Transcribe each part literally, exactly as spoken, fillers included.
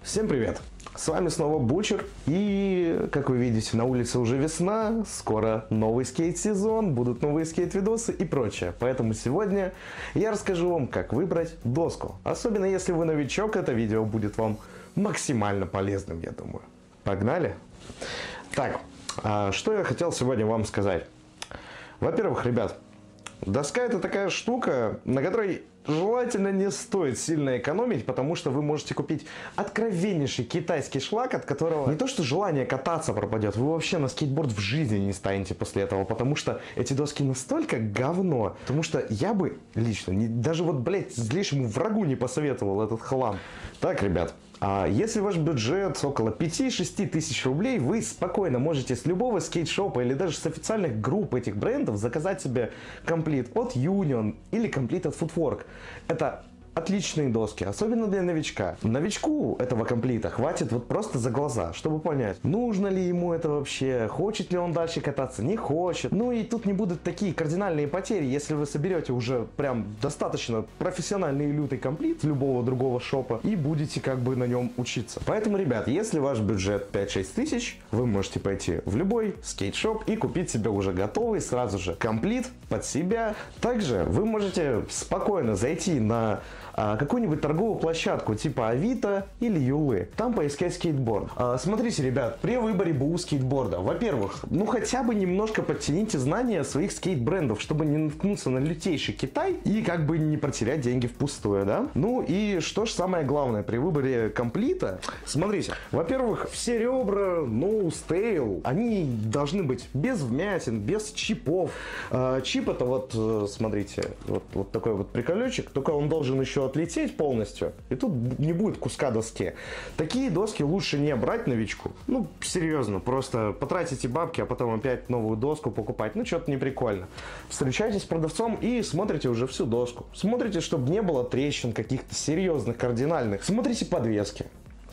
Всем привет! С вами снова Бучер, и, как вы видите, на улице уже весна, скоро новый скейт-сезон, будут новые скейт-видосы и прочее. Поэтому сегодня я расскажу вам, как выбрать доску. Особенно если вы новичок, это видео будет вам максимально полезным, я думаю. Погнали? Так, что я хотел сегодня вам сказать. Во-первых, ребят, доска — это такая штука, на которой желательно не стоит сильно экономить, потому что вы можете купить откровеннейший китайский шлак, от которого не то что желание кататься пропадет, вы вообще на скейтборд в жизни не станете после этого, потому что эти доски настолько говно, потому что я бы лично, не, даже вот, блять, злейшему врагу не посоветовал этот хлам. Так, ребят. А если ваш бюджет около пяти-шести тысяч рублей, вы спокойно можете с любого скейт-шопа или даже с официальных групп этих брендов заказать себе комплит от Union или комплит от Footwork. Это отличные доски, особенно для новичка. Новичку этого комплита хватит вот просто за глаза, чтобы понять, нужно ли ему это вообще, хочет ли он дальше кататься, не хочет. Ну и тут не будут такие кардинальные потери, если вы соберете уже прям достаточно профессиональный и лютый комплит любого другого шопа и будете как бы на нем учиться. Поэтому, ребят, если ваш бюджет пять-шесть тысяч, вы можете пойти в любой скейт-шоп и купить себе уже готовый сразу же комплит под себя. Также вы можете спокойно зайти на а, какую-нибудь торговую площадку типа Авито или Юлы, там поискать скейтборд. А, смотрите, ребят, при выборе БУ скейтборда, во-первых, ну хотя бы немножко подтяните знания своих скейт-брендов, чтобы не наткнуться на лютейший Китай и как бы не потерять деньги впустую, да? Ну и что ж самое главное при выборе комплита, смотрите, во-первых, все ребра No Stale, они должны быть без вмятин, без чипов. А, чип — это вот, смотрите, вот, вот такой вот приколечек, только он должен еще отлететь полностью, и тут не будет куска доски. Такие доски лучше не брать новичку. Ну, серьезно, просто потратите бабки, а потом опять новую доску покупать. Ну, что-то не прикольно. Встречайтесь с продавцом и смотрите уже всю доску. Смотрите, чтобы не было трещин каких-то серьезных, кардинальных. Смотрите подвески.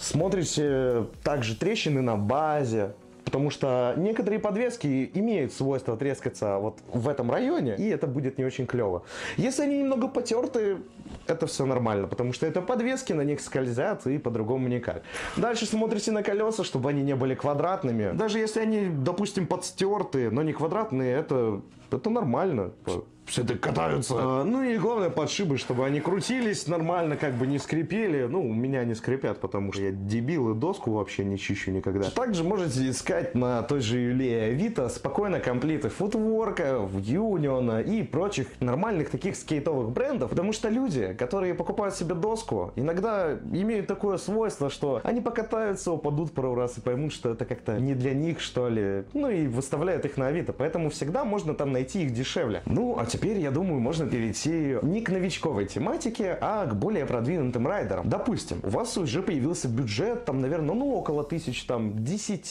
Смотрите также трещины на базе. Потому что некоторые подвески имеют свойство трескаться вот в этом районе, и это будет не очень клево. Если они немного потерты, это все нормально, потому что это подвески, на них скользят, и по-другому никак. Дальше смотрите на колеса, чтобы они не были квадратными. Даже если они, допустим, подстерты, но не квадратные, это, это нормально. Все так катаются. А, ну и главное, подшибы, чтобы они крутились нормально, как бы не скрипели. Ну, у меня не скрипят, потому что я дебил и доску вообще не чищу никогда. Также можете искать на той же Юле и Авито спокойно комплиты Footwork, Union и прочих нормальных таких скейтовых брендов. Потому что люди, которые покупают себе доску, иногда имеют такое свойство, что они покатаются, упадут пару раз и поймут, что это как-то не для них, что ли. Ну и выставляют их на Авито. Поэтому всегда можно там найти их дешевле. Ну, а теперь Теперь, я думаю, можно перейти не к новичковой тематике, а к более продвинутым райдерам. Допустим, у вас уже появился бюджет, там, наверное, ну, около тысяч, там,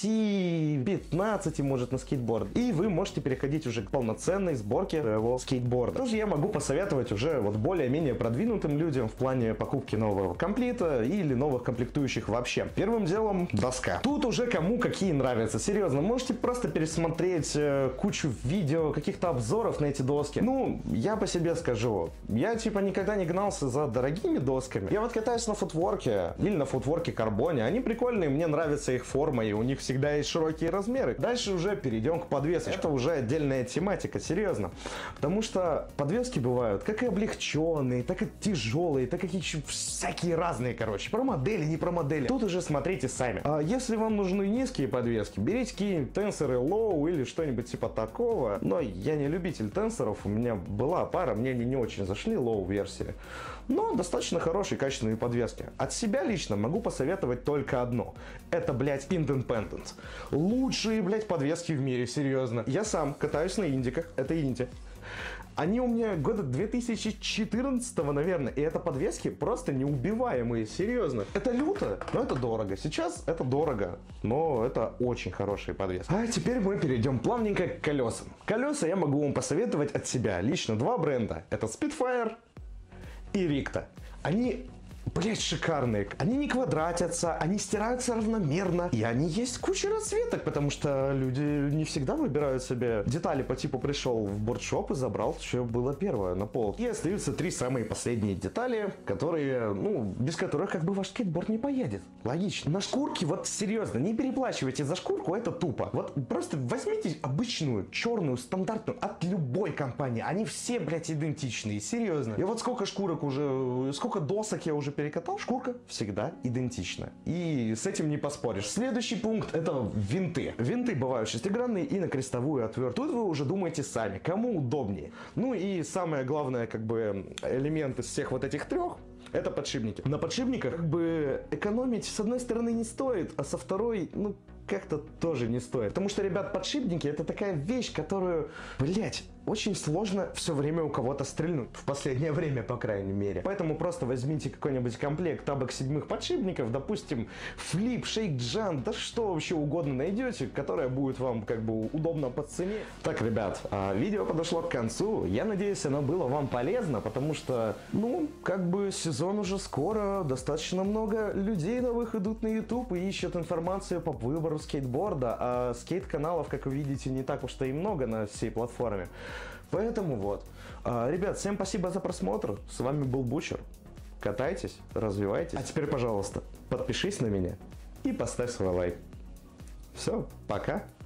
десяти-пятнадцати, может, на скейтборд. И вы можете переходить уже к полноценной сборке своего скейтборда. Тоже я могу посоветовать уже вот более-менее продвинутым людям в плане покупки нового комплита или новых комплектующих вообще. Первым делом доска. Тут уже кому какие нравятся. Серьезно, можете просто пересмотреть э, кучу видео, каких-то обзоров на эти доски. Ну, я по себе скажу, я типа никогда не гнался за дорогими досками. Я вот катаюсь на футворке или на футворке карбоне, они прикольные, мне нравится их форма, и у них всегда есть широкие размеры. Дальше уже перейдем к подвеске. Это уже отдельная тематика, серьезно. Потому что подвески бывают как и облегченные, так и тяжелые, так и всякие разные, короче. Про модели, не про модели. Тут уже смотрите сами. А если вам нужны низкие подвески, берите какие-нибудь тенсоры low или что-нибудь типа такого. Но я не любитель тенсоров, у меня была пара, мне они не очень зашли, лоу-версии, но достаточно хорошие, качественные подвески. От себя лично могу посоветовать только одно. Это, блядь, Independent. Лучшие, блядь, подвески в мире, серьезно. Я сам катаюсь на индиках, это инди. Они у меня года две тысячи четырнадцатого, наверное, и это подвески просто неубиваемые, серьезно. Это люто, но это дорого. Сейчас это дорого, но это очень хорошие подвески. А теперь мы перейдем плавненько к колесам. Колеса я могу вам посоветовать от себя. Лично два бренда. Это Spitfire и Ricta. Они блять, шикарные. Они не квадратятся, они стираются равномерно, и они есть куча расцветок, потому что люди не всегда выбирают себе детали по типу пришел в бордшоп и забрал, что было первое на полке. И остаются три самые последние детали, которые, ну, без которых как бы ваш скейтборд не поедет. Логично. На шкурке, вот серьезно, не переплачивайте за шкурку, это тупо. Вот просто возьмите обычную, черную, стандартную, от любой компании. Они все, блядь, идентичные, серьезно. Я вот сколько шкурок уже, сколько досок я уже перекатал, шкурка всегда идентична. И с этим не поспоришь. Следующий пункт — это винты. Винты бывают шестигранные и на крестовую отвертку. Тут вы уже думаете сами, кому удобнее. Ну и самое главное, как бы, элемент из всех вот этих трех — это подшипники. На подшипниках как бы экономить с одной стороны не стоит, а со второй, ну, как-то тоже не стоит. Потому что, ребят, подшипники — это такая вещь, которую, блять, очень сложно все время у кого-то стрельнуть. В последнее время, по крайней мере. Поэтому просто возьмите какой-нибудь комплект табок седьмых подшипников, допустим, флип, шейк, джан, да что вообще угодно найдете, которое будет вам как бы удобно по цене. Так, ребят, видео подошло к концу. Я надеюсь, оно было вам полезно, потому что, ну, как бы сезон уже скоро, достаточно много людей новых идут на YouTube и ищут информацию по выбору скейтборда, а скейт-каналов, как вы видите, не так уж-то и много на всей платформе. Поэтому вот. Ребят, всем спасибо за просмотр. С вами был Бучер. Катайтесь, развивайтесь. А теперь, пожалуйста, подпишись на меня и поставь свой лайк. Все, пока.